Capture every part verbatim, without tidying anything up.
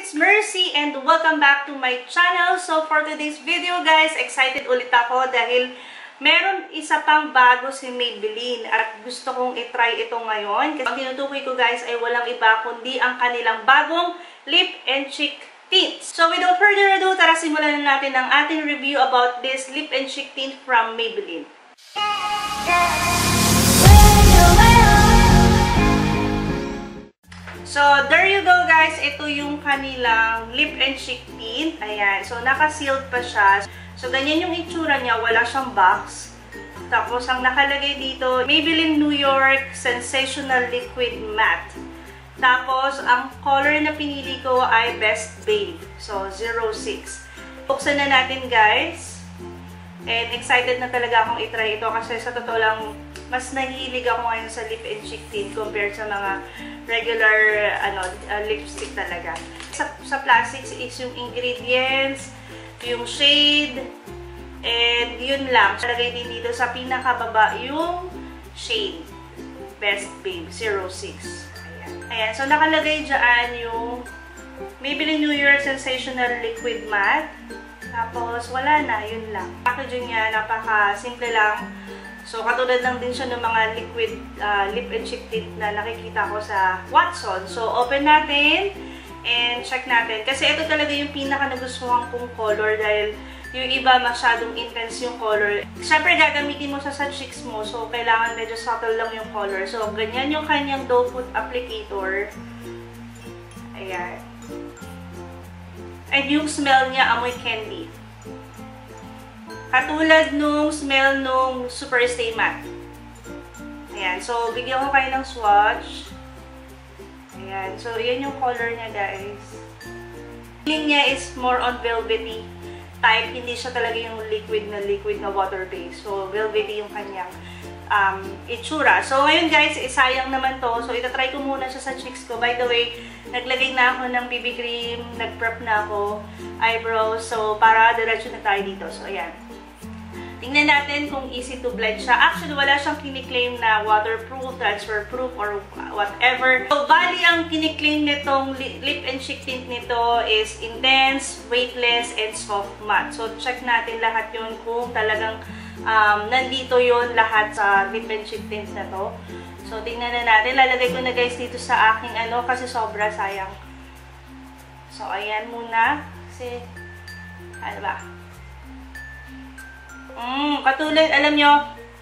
it's Mercy and welcome back to my channel. So for today's video guys, excited ulit ako dahil meron isa pang bago si Maybelline at gusto kong itry ito ngayon. Kasi ang tinutukoy ko guys ay walang iba kundi ang kanilang bagong lip and cheek tint. So without further ado, tara simulan na natin ang ating review about this lip and cheek tint from Maybelline. So, there you go guys. Ito yung kanilang lip and cheek tint. Ayan. So, naka-sealed pa siya. So, ganyan yung itsura niya. Wala siyang box. Tapos, ang nakalagay dito, Maybelline New York Sensational Liquid Matte. Tapos, ang color na pinili ko ay Best Babe. So, zero six. Buksan na natin guys. And excited na talaga akong itry ito kasi sa totoo lang, mas nahilig ako ngayon sa lip and cheek tint compared sa mga regular ano uh, lipstick talaga. Sa, sa plastics is yung ingredients, yung shade, and yun lang. Lagay din dito sa pinakababa yung shade. Best Babe, zero six. Ayan. Ayan. So, nakalagay dyan yung Maybelline New York Sensational Liquid Matte. Tapos, wala na. Yun lang. Packaging niya, napaka-simple lang. So, katulad lang din siya ng mga liquid uh, lip and cheek tint na nakikita ko sa Watson. So, open natin and check natin. Kasi ito talaga yung pinaka nagustuhan kong color dahil yung iba masyadong intense yung color. Siyempre, gagamitin mo sa sa cheeks mo. So, kailangan medyo subtle lang yung color. So, ganyan yung kanyang doe foot applicator. Ayan. And yung smell niya, amoy candy. Katulad nung smell nung Super Stay Matte. Ayan. So, bigyan ko kayo ng swatch. Ayan. So, yan yung color niya, guys. Feeling niya is more on velvety type. Hindi siya talaga yung liquid na liquid na water-based. So, velvety yung kanyang um, itsura. So, ngayon, guys, isayang naman to. So, itatry ko muna siya sa cheeks ko. By the way, naglagay na ako ng B B cream. Nag-prep na ako. Eyebrows. So, para diretso na tayo dito. So, ayan. Tingnan natin kung easy to blend siya. Actually, wala siyang kiniklaim na waterproof, transfer-proof, or whatever. So, bali ang kiniklaim nitong lip and cheek tint nito is intense, weightless, and soft matte. So, check natin lahat yun kung talagang um, nandito yun lahat sa lip and cheek tint na to. So, tingnan na natin. Lalagay ko na guys dito sa aking ano kasi sobra sayang. So, ayan muna. Kasi, ano ba? Mm, katulad, alam nyo,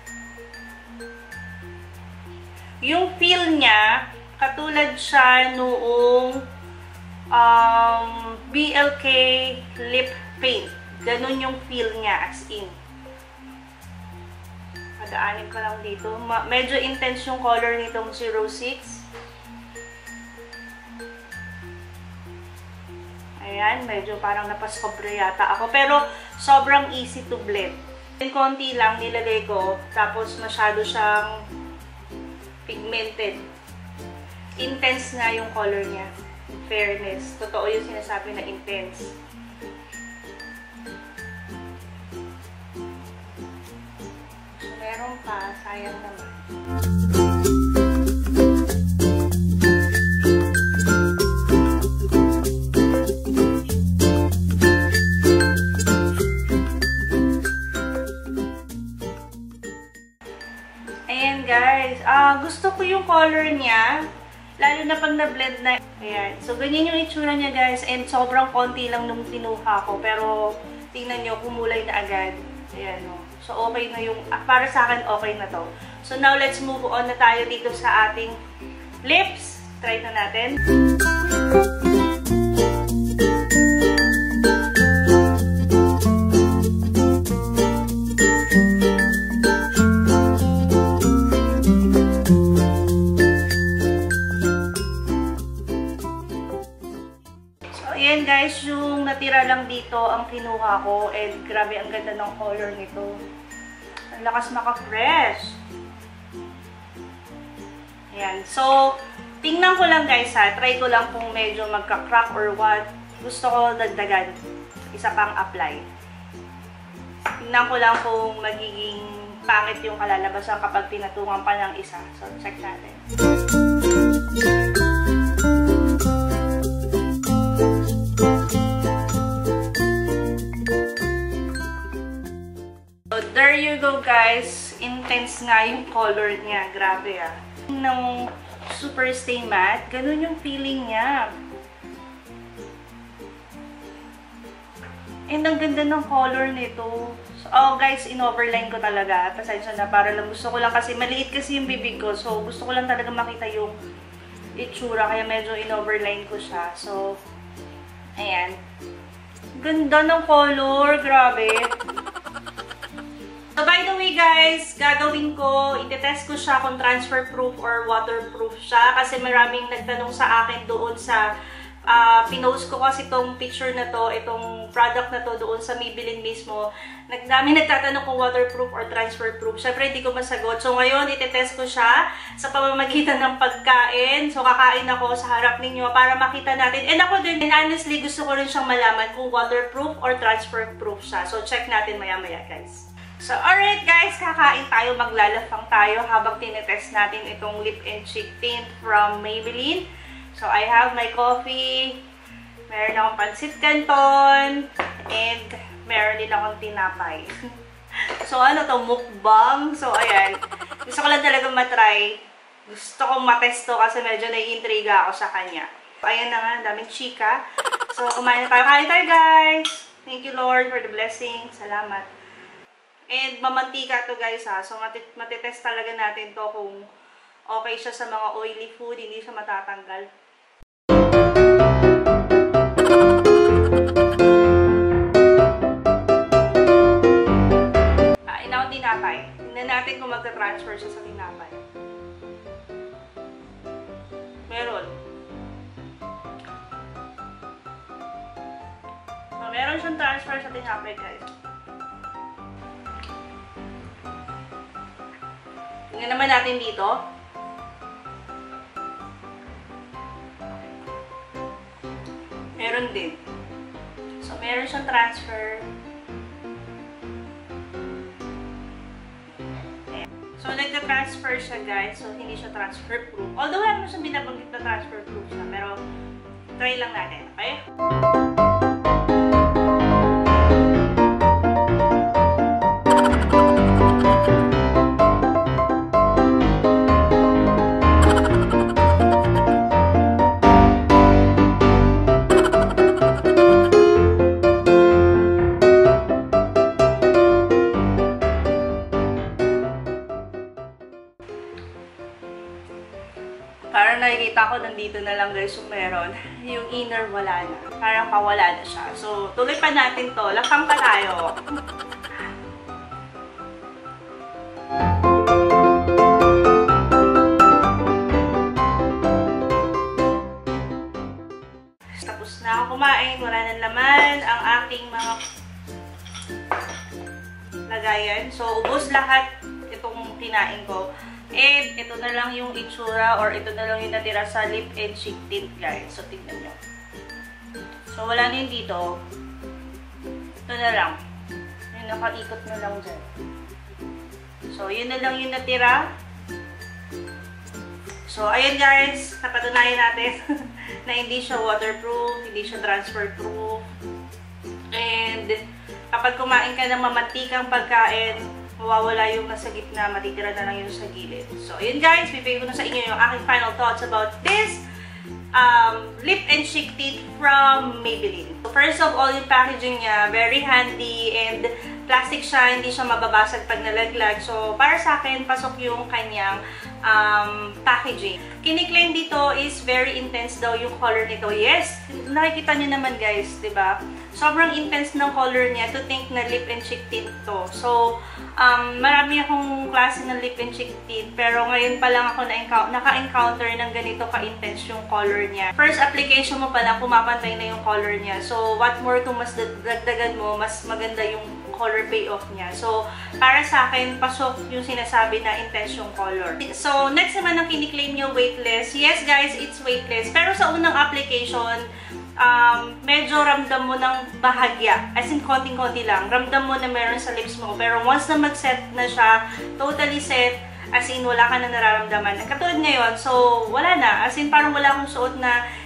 yung feel niya, katulad siya noong um, B L K lip paint. Ganun yung feel niya, as in. Padaanin ko lang dito. Ma medyo intense yung color nitong zero six. Ayan, medyo parang napasobra yata ako. Pero, sobrang easy to blend. Konti lang nilagay ko, tapos masyado siyang pigmented. Intense nga yung color niya. Fairness. Totoo yung sinasabi na intense. So, meron pa. Sayang naman. Guys, uh, gusto ko yung color niya, lalo na pag na-blend na. Ayan. So, ganyan yung itsura niya, guys. And sobrang konti lang nung kinuha ko. Pero, tingnan nyo, kumulay na agad. Ayan, no. So, okay na yung, ah, para sa akin, okay na to. So, now, let's move on na tayo dito sa ating lips. Try na natin. Guys, yung natira lang dito ang kinuha ko and grabe ang ganda ng color nito. Ang lakas maka-fresh. Ayan. So, tingnan ko lang guys ha. Try ko lang kung medyo magka-crack or what. Gusto ko dagdagan. Isa pang apply. Tingnan ko lang kung magiging pangit yung kalalabasan kapag pinatungan pa ng isa. So, check natin. guys, intense nga yung color niya. Grabe ah. Nung super stay matte, ganun yung feeling niya. And ang ganda ng color nito. So, oh guys, in-overline ko talaga. Pasensya na, para lang gusto ko lang kasi, maliit kasi yung bibig ko. So, gusto ko lang talaga makita yung itsura. Kaya medyo in-overline ko siya. So, ayan. Ganda ng color. Grabe. So, by the way guys, gagawin ko, itetest ko siya kung transfer proof or waterproof siya. Kasi maraming nagtanong sa akin doon sa Uh, pinost ko kasi itong picture na to, itong product na to doon sa Maybelline mismo. Nagdami nagtatanong kung waterproof or transfer proof. Siyempre, hindi ko masagot. So, ngayon, itetest ko siya sa pamamagitan ng pagkain. So, kakain ako sa harap ninyo para makita natin. And ako din, and honestly, gusto ko rin siyang malaman kung waterproof or transfer proof siya. So, check natin maya-maya, guys. So, alright guys, kakain tayo, maglalafang tayo habang tinetest natin itong lip and cheek tint from Maybelline. So, I have my coffee, meron akong pansit canton, and meron din akong tinapay. So, ano to, mukbang. So, ayan. Gusto ko lang talaga matry. Gusto kong matesto kasi medyo naiintriga ako sa kanya. So, ayan na nga, daming chika. So, kumain na tayo. Kain tayo, guys! Thank you, Lord, for the blessing. Salamat. And mamantika to, guys, ha. So, matitest talaga natin to kung okay siya sa mga oily food, hindi siya matatanggal. Kain ako tinapay. Tingnan natin kung magta-transfer siya sa tinapay. Meron. So, meron siyang transfer sa tinapay, guys. Tingnan naman natin dito. Meron din. So, meron siyang transfer. Ayan. So, nagka-transfer siya, guys. So, hindi siya transfer proof. Although, wala naman siyang binabanggit na transfer proof siya. Pero, try lang natin. Okay? Parang nakikita ko nandito na lang guys yung meron. Yung inner wala na. Parang pawala na siya. So, tuloy pa natin to. Lakang pa tayo. Tapos na ako kumain. Wala nang laman ang aking mga lagayan. So, ubos lahat itong kinain ko. And, ito na lang yung itsura or ito na lang yung natira sa lip and cheek tint, guys. So, tignan nyo. So, wala na yun dito. Ito na lang. Yung nakaikot na lang dyan. So, yun na lang yung natira. So, ayun guys. Napatunayan natin na hindi siya waterproof, hindi siya transfer proof. And, kapag kumain ka ng mamantikang pagkain, mawawala yung nasa gitna, matitira na lang yung sa gilid. So, yun guys, bibigay ko na sa inyo yung aking final thoughts about this um, lip and cheek tint from Maybelline. So, first of all, yung packaging niya, very handy and plastic siya, hindi siya mababasag pag nalaglag. So, para sa akin, pasok yung kanyang um, packaging. Kiniklaim dito is very intense daw yung color nito. Yes, nakikita niyo naman guys, di ba? Sobrang intense ng color niya to think na lip and cheek tint to. So, um, marami akong klase ng lip and cheek tint, pero ngayon pa lang ako naka-encounter ng ganito ka-intense yung color niya. First application mo pa lang, pumapantay na yung color niya. So, what more kung mas dagdagan mo, mas maganda yung color payoff niya. So, para sa akin, pasok yung sinasabi na intense yung color. So, next naman ang kiniklaim niyo, weightless. Yes guys, it's weightless. Pero sa unang application, Um, medyo ramdam mo ng bahagya. As in, konting-konti lang. Ramdam mo na meron sa lips mo. Pero once na mag-set na siya, totally set, as in, wala ka na nararamdaman. Katulad ngayon, so, wala na. As in, parang wala akong suot na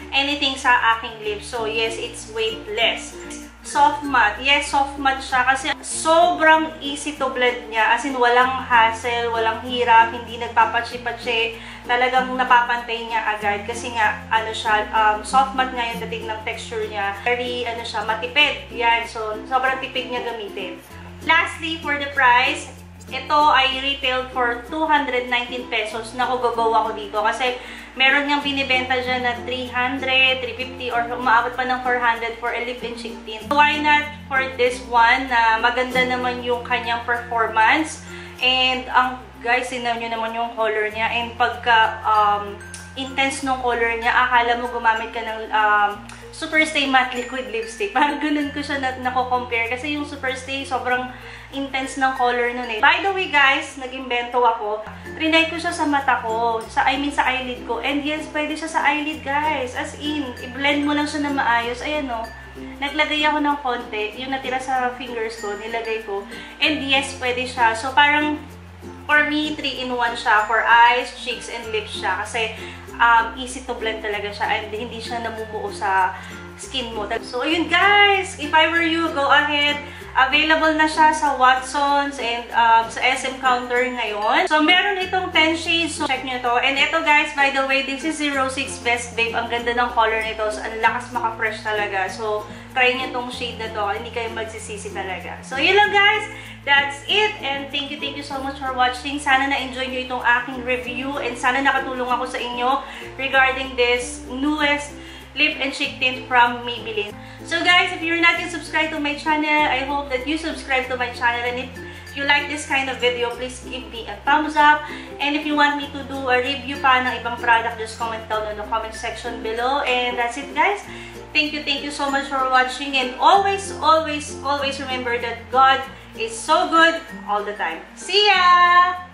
anything sa aking lips. So, yes, it's weightless. Soft matte. Yes, soft matte siya kasi sobrang easy to blend niya. As in, walang hassle, walang hirap, hindi nagpapachi-pachi. Talagang napapantay niya agad kasi nga, ano siya, um, soft matte nga yung dating ng texture niya. Very, ano siya, matipid. Yan. So, sobrang tipid niya gamitin. Lastly, for the price, ito ay retailed for two hundred nineteen pesos. Naku, go-go ako dito kasi meron niyang binibenta dyan na three hundred, three fifty, or umaabot pa ng four hundred for a lip and cheek tint. Why not for this one na maganda naman yung kanyang performance. And ang guys, sinaw nyo naman yung color niya. And pagka um, intense nung color niya, akala mo gumamit ka ng um, Superstay Matte Liquid Lipstick. Parang ganun ko siya na nako-compare kasi yung Superstay sobrang intense ng color nun eh. By the way guys, nag-invento ako. Trinay ko siya sa mata ko. Sa, I mean sa eyelid ko. And yes, pwede siya sa eyelid guys. As in, i-blend mo lang siya na maayos. Ayan o. Naglagay ako ng konti. Yung natira sa fingers ko, nilagay ko. And yes, pwede siya. So parang, for me, three in one siya. For eyes, cheeks, and lips siya. Kasi, Um, easy to blend talaga siya and hindi siya namumuo sa skin mo. So, ayun guys! If I were you, go ahead. Available na siya sa Watsons and um, sa S M counter ngayon. So, meron itong ten shades. So, check nyo to. And ito guys, by the way, this is zero six Best Babe. Ang ganda ng color nito. So, ang lakas maka-fresh talaga. So, try nyo tong shade na to. Hindi kayo magsisisi talaga. So, yun lang guys. That's it. And thank you, thank you so much for watching. Sana na-enjoy nyo itong aking review. And sana nakatulong ako sa inyo regarding this newest lip and cheek tint from Maybelline. So guys, if you're not yet subscribed to my channel, I hope that you subscribe to my channel. And if you like this kind of video, please give me a thumbs up. And if you want me to do a review pa ng ibang product, just comment down in the comment section below. And that's it guys. Thank you, thank you so much for watching. And always, always, always remember that God is so good all the time. See ya!